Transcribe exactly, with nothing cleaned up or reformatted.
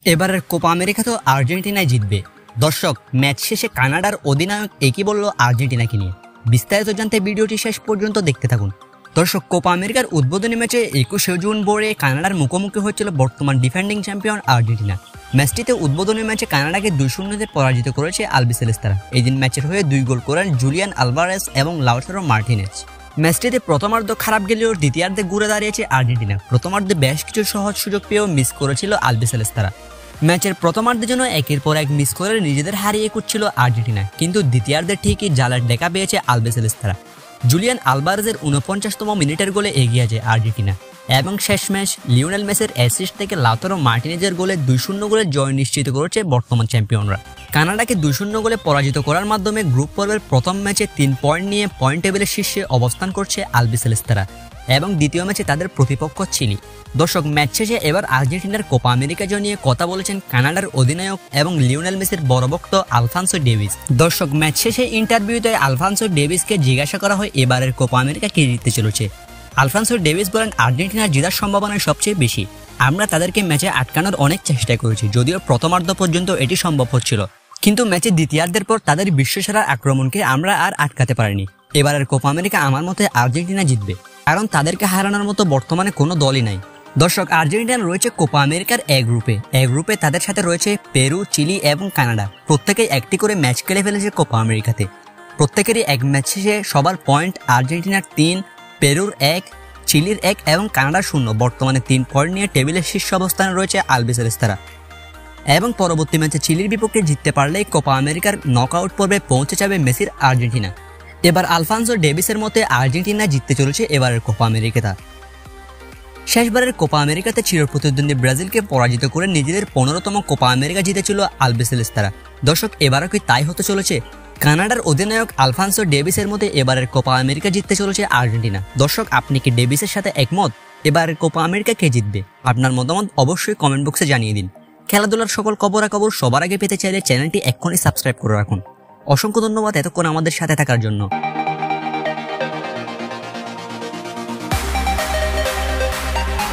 এবারের Copa America তো আর্জেন্টিনায় জিতবে। দর্শক, ম্যাচ শেষে কানাডার অধিনায়ক একই বলল আর্জেন্টিনাকে নিয়ে। বিস্তারিত জানতে ভিডিওটি শেষ পর্যন্ত দেখতে থাকুন। দর্শক, কোপা আমেরিকার উদ্বোধনী ম্যাচে একুশে জুন ভোরে কানাডার মুখোমুখি হয়েছিল বর্তমান ডিফেন্ডিং চ্যাম্পিয়ন আর্জেন্টিনা। ম্যাচটিতে উদ্বোধনী ম্যাচে কানাডাকে দুই শূন্যতে পরাজিত করেছে আলবিসেলেস্তারা। এই দিন ম্যাচের হয়ে দুই গোল করেন জুলিয়ান আলভারেজ এবং লাউটারো মার্টিনেজ। ম্যাচটিতে প্রথমার্ধ খারাপ গেলেও দ্বিতীয়ার্ধে ঘুরে দাঁড়িয়েছে আর্জেন্টিনা। প্রথমার্ধে বেশ কিছু সহজ সুযোগ পেয়েও মিস করেছিল আলবিসেলেস্তারা। ম্যাচের প্রথমার্ধের জন্য একের পর এক মিস করে নিজেদের হারিয়ে কুচ্ছিল আর্জেন্টিনা, কিন্তু দ্বিতীয়ার্ধে ঠিকই জালের দেখা পেয়েছে আলবিসেলেস্তারা। জুলিয়ান আলভারেজের ঊনপঞ্চাশতম মিনিটের গোলে এগিয়ে যায় আর্জেন্টিনা এবং শেষমেশ লিওনেল মেসির অ্যাসিস্ট থেকে লাউতারো মার্টিনেজের গোলে দুই শূন্য গোলে জয় নিশ্চিত করেছে বর্তমান চ্যাম্পিয়নরা। কানাডাকে দুই শূন্য গোলে পরাজিত করার মাধ্যমে গ্রুপ পর্বের প্রথম ম্যাচে তিন পয়েন্ট নিয়ে পয়েন্ট টেবিলের শীর্ষে অবস্থান করছে আলবিসেলেস্তারা এবং দ্বিতীয় ম্যাচে তাদের প্রতিপক্ষ চিলি। দর্শক, ম্যাচ শেষে এবার আর্জেন্টিনার কোপা আমেরিকা জয় নিয়ে কথা বলেছেন কানাডার অধিনায়ক এবং লিওনেল মেসির বড় ভক্ত আলফানসো ডেভিস। দর্শক, ম্যাচ শেষে ইন্টারভিউতে আলফানসো ডেভিসকে জিজ্ঞাসা করা হয় এবারের কোপা আমেরিকা কে জিততে চলেছে। আলফানসো ডেভিস বলেন, আর্জেন্টিনার জেতার সম্ভাবনা সবচেয়ে বেশি। আমরা তাদেরকে ম্যাচে আটকানোর অনেক চেষ্টা করেছি, যদিও প্রথমার্ধ পর্যন্ত এটি সম্ভব হচ্ছিল, কিন্তু ম্যাচের দ্বিতীয়ার্ধের পর তাদের বিশ্বসেরার আক্রমণকে আমরা আর আটকাতে পারিনি। এবারের কোপা আমেরিকা আমার মতে আর্জেন্টিনা জিতবে, কারণ তাদেরকে হারানোর মতো বর্তমানে কোনো দলই নাই। দর্শক, আর্জেন্টিনা রয়েছে কোপা আমেরিকার এ গ্রুপে। এ গ্রুপে তাদের সাথে রয়েছে পেরু, চিলি এবং কানাডা। প্রত্যেকেই একটি করে ম্যাচ খেলে ফেলেছে কোপা আমেরিকাতে। প্রত্যেকেরই এক ম্যাচ শেষে সবার পয়েন্ট আর্জেন্টিনার তিন, পেরুর এক, চিলির এক এবং কানাডার শূন্য। বর্তমানে তিন পয়েন্ট নিয়ে টেবিলের শীর্ষ অবস্থানে রয়েছে আলবিসেলেস্তারা এবং পরবর্তী ম্যাচে চিলির বিপক্ষে জিততে পারলেই কোপা আমেরিকার নকআউট পর্বে পৌঁছে যাবে মেসির আর্জেন্টিনা। এবার আলফানসো ডেভিসের মতে আর্জেন্টিনা জিততে চলেছে এবারের কোপা আমেরিকাটা। শেষবারের কোপা আমেরিকাতে চিরপ্রতিদ্বন্দ্বী ব্রাজিলকে পরাজিত করে নিজেদের পনেরোতম কোপা আমেরিকা জিতেছিল আলবিসেলেস্তারা। দর্শক, এবারও কি তাই হতে চলেছে? কানাডার অধিনায়ক আলফানসো ডেভিসের মতে এবারের কোপা আমেরিকা জিততে চলেছে আর্জেন্টিনা। দর্শক, আপনি কি ডেভিসের সাথে একমত? এবারের কোপা আমেরিকা কে জিতবে? আপনার মতামত অবশ্যই কমেন্ট বক্সে জানিয়ে দিন। খেলাধুলার সকল খবরাখবর সবার আগে পেতে চাইলে চ্যানেলটি এক্ষুনি সাবস্ক্রাইব করে রাখুন। অসংখ্য ধন্যবাদ এতক্ষণ আমাদের সাথে থাকার জন্য।